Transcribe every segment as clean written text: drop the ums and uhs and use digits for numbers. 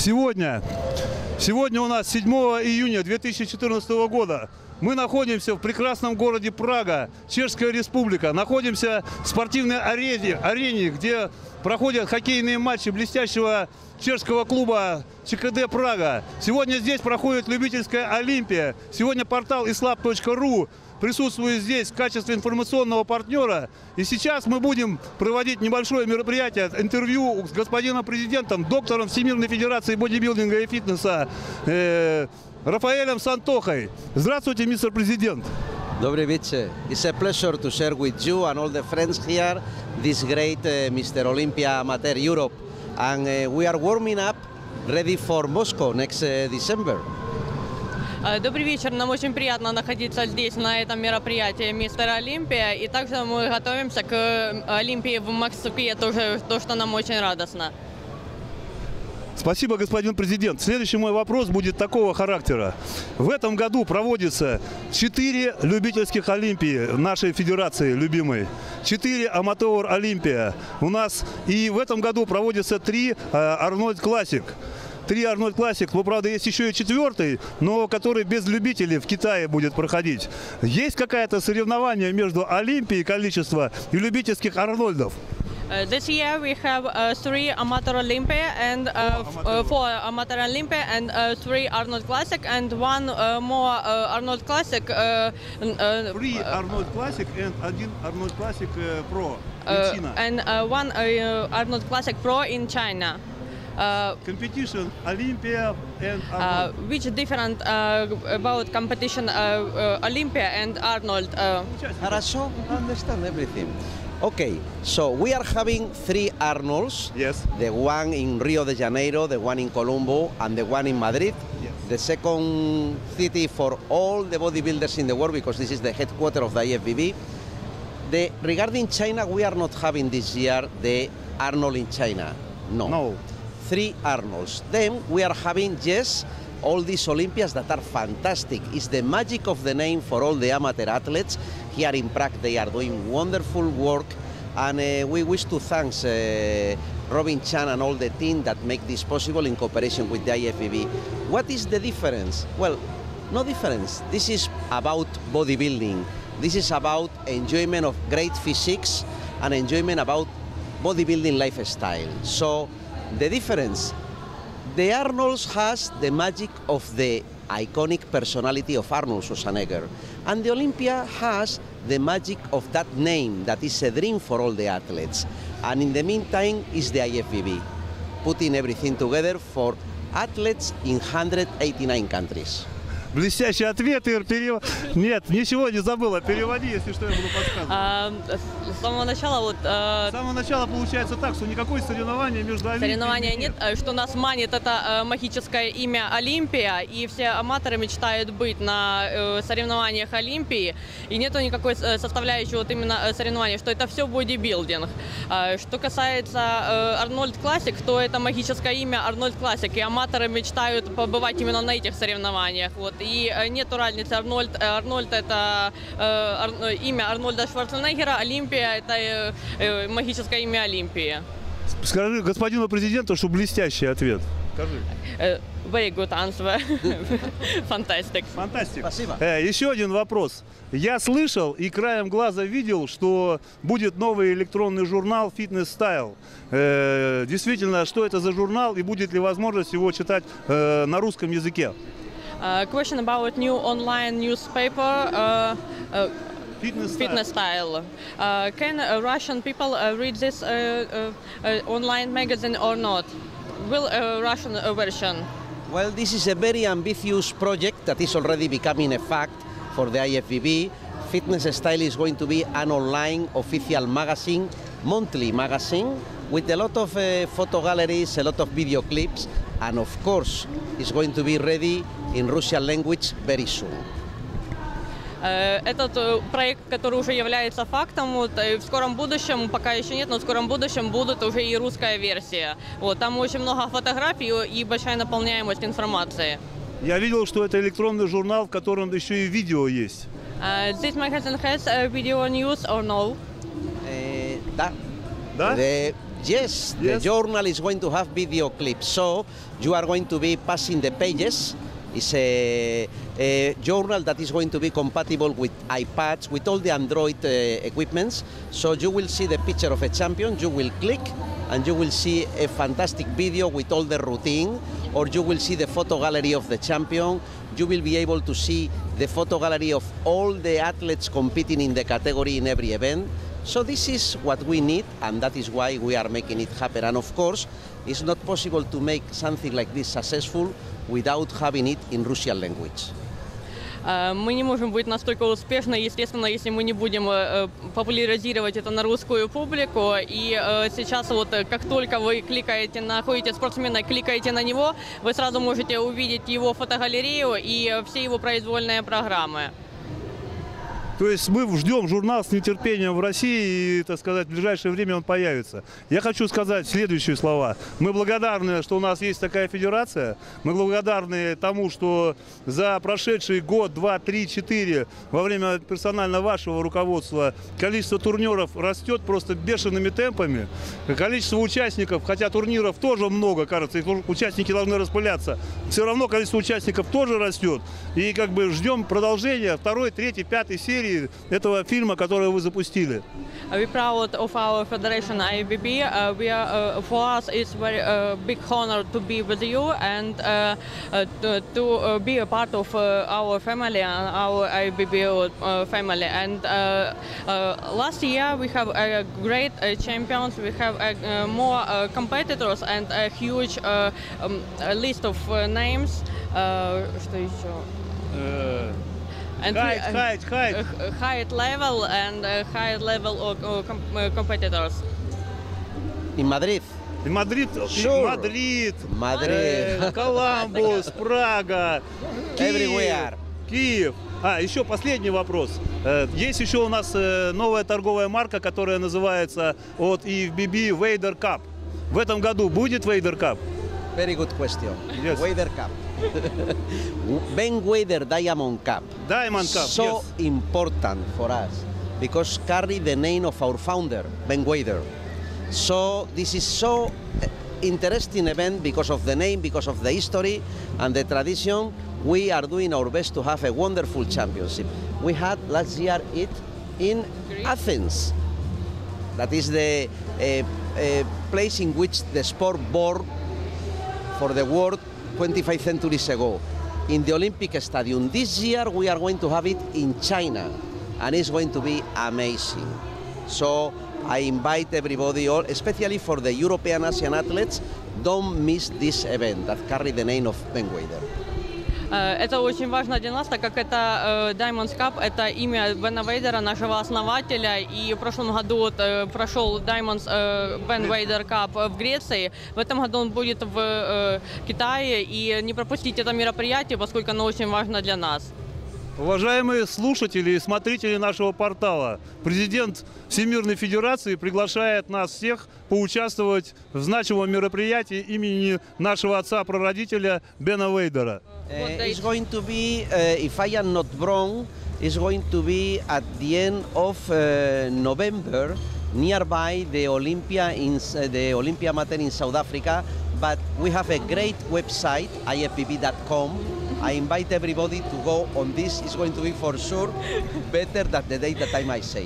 Сегодня у нас 7 июня 2014 года. Мы находимся в прекрасном городе Прага, Чешская Республика. Находимся в спортивной арене, где проходят хоккейные матчи блестящего чешского клуба ЧКД Прага. Сегодня здесь проходит любительская Олимпия. Сегодня портал islab.ru присутствует здесь в качестве информационного партнера. И сейчас мы будем проводить небольшое мероприятие, интервью с господином президентом, доктором Всемирной Федерации бодибилдинга и фитнеса Рафаэлем Сантохой. Здравствуйте, мистер президент. Добрый вечер. It's a pleasure to share with you and all the friends here this great Mr. Olympia Amateur Europe. And we are warming up, ready for Moscow next December. Добрый вечер. Нам очень приятно находиться здесь, на этом мероприятии «Мистер Олимпия». И также мы готовимся к Олимпии в Москве, тоже то, что нам очень радостно. Спасибо, господин президент. Следующий мой вопрос будет такого характера. В этом году проводится 4 любительских Олимпии нашей федерации любимой. 4 аматор Олимпия у нас. И в этом году проводится 3 Арнольд Классик. 3 Арнольд Классик. Ну, правда, есть еще и 4-й, но который без любителей в Китае будет проходить. Есть какое-то соревнование между Олимпией количество и любительских Арнольдов? This year we have 3 Amateur Olympia and 4 Amateur Olympia and 3 Arnold Classic and 1 more Arnold Classic. 3 Arnold Classic and 1 Arnold Classic Pro in China. And 1 Arnold Classic Pro in China. Competition Olympia and Arnold. Which different about competition Olympia and Arnold? Хорошо, understand everything. Okay, so we are having 3 Arnolds. Yes. The one in Rio de Janeiro, the one in Colombo, and the one in Madrid. Yes. The second city for all the bodybuilders in the world, because this is the headquarters of the IFBB. Regarding China, we are not having this year the Arnold in China. No. 3 Arnolds. Then we are having, yes, all these Olympias that are fantastic. It's the magic of the name for all the amateur athletes. Here in Prague, they are doing wonderful work. And we wish to thank Robin Chan and all the team that make this possible in cooperation with the IFBB. What is the difference? Well, no difference. This is about bodybuilding. This is about enjoyment of great physiques and enjoyment about bodybuilding lifestyle. So the difference, the Arnolds has the magic of the iconic personality of Arnold Schwarzenegger, and the Olympia has the magic of that name that is a dream for all the athletes. And in the meantime is the IFBB, putting everything together for athletes in 189 countries. Блестящий ответ, Ир. Нет, ничего не забыла. Переводи, если что, я буду подсказывать. С самого начала С самого начала получается так, что никакой соревнования между Олимпией соревнования нет, что нас манит это магическое имя Олимпия, и все аматоры мечтают быть на соревнованиях Олимпии, и нету никакой составляющей вот именно соревнования, что это все бодибилдинг. Что касается Арнольд Классик, то это магическое имя Арнольд Классик, и аматоры мечтают побывать именно на этих соревнованиях. Вот. И нету разницы. Арнольд это имя Арнольда Шварценеггера, Олимпия это магическое имя Олимпии. Скажи господину президенту, что блестящий ответ. Скажи. Very good answer. Fantastic. Фантастик. Спасибо. Еще один вопрос. Я слышал и краем глаза видел, что будет новый электронный журнал Fitness Style. Действительно, что это за журнал и будет ли возможность его читать на русском языке? Question about new online newspaper Fitness Style. Can Russian people read this online magazine or not? Will Russian version? Well, this is a very ambitious project that is already becoming a fact for the IFBB. Fitness Style is going to be an online official magazine, monthly magazine, with a lot of photo galleries, a lot of video clips, and of course, it's going to be ready in Russian language very soon. Этот проект, который уже является фактом, вот, в скором будущем, пока еще нет, но в скором будущем будет уже и русская версия. Вот, там очень много фотографий и большая наполняемость информации. Я видел, что это электронный журнал, в котором еще и видео есть. This magazine has video news or no? Да. Да? The Yes, the Yes. journal is going to have video clips. So you are going to be passing the pages. It's a journal that is going to be compatible with iPads, with all the Android equipments. So you will see the picture of a champion, you will click, and you will see a fantastic video with all the routine, or you will see the photo gallery of the champion. You will be able to see the photo gallery of all the athletes competing in the category in every event. So this is what we need, and that is why we are making it happen. And of course, it's not possible to make something like this successful without having it in Russian language. Мы не можем быть настолько успешны, естественно, если мы не будем популяризировать это на русскую публику. И сейчас вот как только вы находите спортсмена, кликаете на него, вы сразу можете увидеть его фотогалерею и все его произвольные программы. То есть мы ждем журнал с нетерпением в России, и, так сказать, в ближайшее время он появится. Я хочу сказать следующие слова. Мы благодарны, что у нас есть такая федерация. Мы благодарны тому, что за прошедший год, 2, 3, 4 во время персонально вашего руководства количество турниров растет просто бешеными темпами. Количество участников, хотя турниров тоже много, кажется, их участники должны распыляться, все равно количество участников тоже растет. И как бы ждем продолжения 2, 3, 5 серии этого фильма, который вы запустили. We're proud of our federation IFBB. For us, it's very big honor to be with you and to be a part of our family and our IFBB family. And last year we have great champions. We have more competitors and a huge list of names. Что еще? And height level and high level competitors. In Madrid. In Madrid, Sure. Madrid, Коламбус, Прага, Everywhere. Киев. Еще последний вопрос. Есть еще у нас новая торговая марка, которая называется от IFBB Vader Cup. В этом году будет Vader Cup? Very good question. Yes. Vader Cup. Ben Wader Diamond Cup. Diamond Cup, So yes. important for us because carry the name of our founder, Ben Wader. So this is so interesting event because of the name, because of the history and the tradition. We are doing our best to have a wonderful championship. We had last year it in Athens. That is the place in which the sport born for the world 25 centuries ago. In the Olympic Stadium. This year we are going to have it in China and it's going to be amazing. So I invite everybody, all, especially for the European Asian athletes, don't miss this event that carry the name of Ben Wader. Это очень важно для нас, так как это Diamonds Cup, это имя Бена Вейдера, нашего основателя. И в прошлом году прошел Diamonds Ben Wader Cup в Греции. В этом году он будет в Китае. И не пропустите это мероприятие, поскольку оно очень важно для нас. Уважаемые слушатели и смотрители нашего портала, президент Всемирной Федерации приглашает нас всех поучаствовать в значимом мероприятии имени нашего отца-прародителя Бена Вейдера. It's going to be, if I am not wrong, it's going to be at the end of November, nearby the Olympia Matter in South Africa. But we have a great website, ifbb.com. I invite everybody to go on this. It's going to be for sure better than the date that I might say.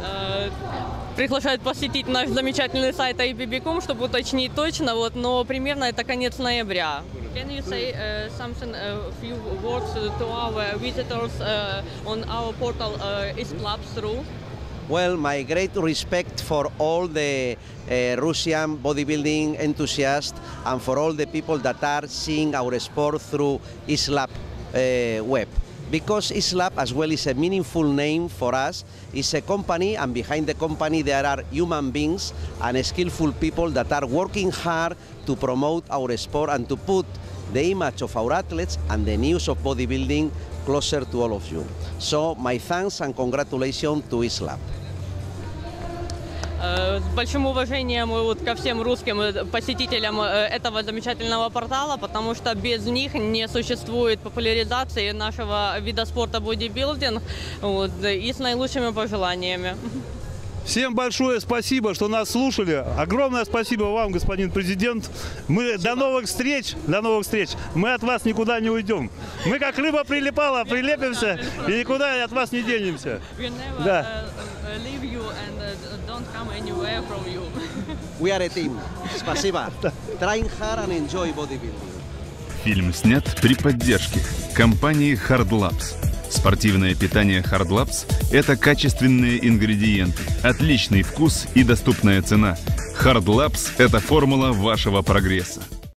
Приглашают посетить наш замечательный сайт IFBB.com, чтобы уточнить точно, но примерно это конец ноября. Can you say something, a few words to our visitors on our portal ISClubs.ru? Well, my great respect for all the Russian bodybuilding enthusiasts and for all the people that are seeing our sport through ISLAB web. Because ISLAB as well is a meaningful name for us. It's a company, and behind the company there are human beings and skillful people that are working hard to promote our sport and to put the image of our athletes and the news of bodybuilding closer to all of you. So my thanks and congratulations to ISLAB. С большим уважением ко всем русским посетителям этого замечательного портала, потому что без них не существует популяризации нашего вида спорта бодибилдинг, и с наилучшими пожеланиями. Всем большое спасибо, что нас слушали. Огромное спасибо вам, господин президент. Мы до новых встреч, до новых встреч. Мы от вас никуда не уйдем. Мы как рыба прилипала, прилепимся и никуда от вас не денемся. Да. We are a team. Спасибо. Train hard and enjoy bodybuilding. Фильм снят при поддержке компании Hard Labs. Спортивное питание Hard Labs – это качественные ингредиенты, отличный вкус и доступная цена. Hard Labs – это формула вашего прогресса.